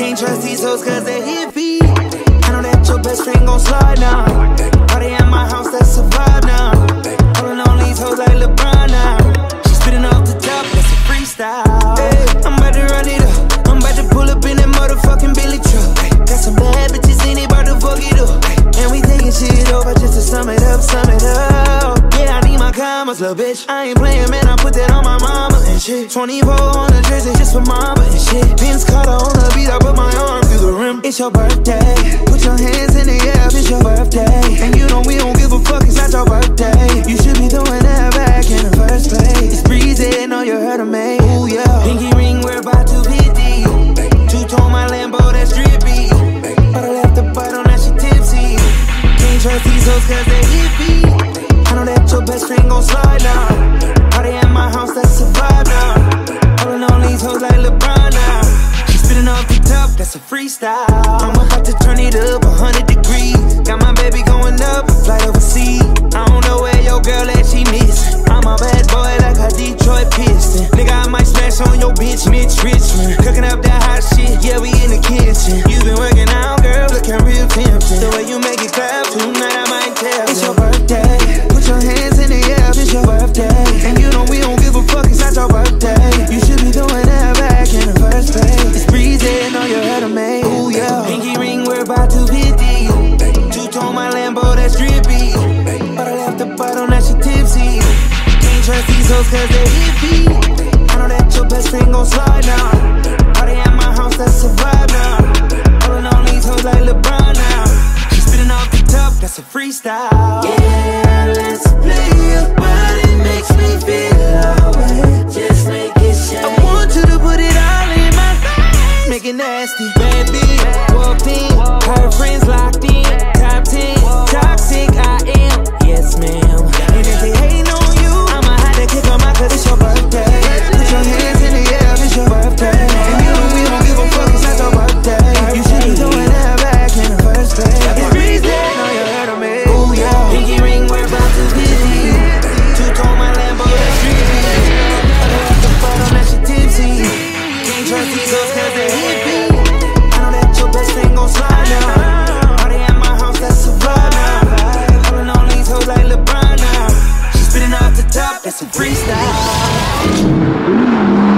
Can't trust these hoes cause they iffy. I know that your best friend gon' slide now. Party at my house, that's a vibe now. Holding on these hoes like LeBron now. She spitting off the top, that's a freestyle. Hey, I'm about to run it up. I'm about to pull up in that motherfucking Billy truck. Hey, got some bad bitches in it, about to fuck it up. Hey, and we taking shit over just to sum it up, sum it up. Yeah, I need my commas, little bitch. I ain't playing, man, I put that on my mama and shit. 24 on the jersey just for mama and shit. Vince Carter on the beat, I put my arm through the rim. It's your birthday, put your hands in the air, it's your birthday. And you know we don't give a fuck, it's not your birthday. You should be doing that back in the first place. It's breezy, know you heard of me. Ooh, yeah. Pinky ring, we're about to hit D. Two-tone my Lambo, that's drippy. But I left the bottle, now she tipsy. Can't trust these hoes cause they iffy. I know that your best friend gon' slide now. Party at my house, that's a vibe now. Holding on these hoes like LeBron now. She spitting off the top, that's a freestyle. I'm about to turn it up 100 degrees. Got my baby going up, flight overseas. I don't know where your girl at, she missing. I'm a bad boy like a Detroit Piston. Nigga, I might smash on your bitch, Mitch Richmond. Cooking up that hot shit, yeah, we in the kitchen. You been working out, girl, looking real tempting. The way you make it clap, tonight I might tell. It's your birthday, put your hands in the air, it's your birthday. And you know we don't give a fuck, it's not your birthday. You should be doing that back in the first place. It's breezy, know you heard of me. Ooh, yeah. Pinky ring, we're about to hit D. Two-tone my Lambo, that's drippy. But I left the bottle, now she tipsy. Can't trust these hoes cause they iffy. I know that your best friend gon' slide now. Party at my house, that's a vibe now. Holding on these hoes like LeBron now. She spitting off the top, that's a freestyle. Yeah, let's play your body, makes me feel alright. Just make it shine. I want you to put it all in my face. Make it nasty. Bad bitch, walked in. Her friends locked in. Top 10, toxic I am. Yes, ma'am. And if they hating on you, I'ma have to kick them out cause it's your birthday. Put your hands in the air, it's your birthday. And you know we don't give a fuck, it's not your birthday. You should be doing that back in the first place. It's breezy, know you heard of me. Ooh, yeah. Pinky ring, we're about to hit D. Two-tone my Lambo, that's drippy. I left the bottle, now she tipsy. Can't trust these hoes cause they iffy. I know that your best friend gon' slide now. Party at my house, that's a vibe now. Holding on these hoes like LeBron now. She spitting off the top, that's a freestyle.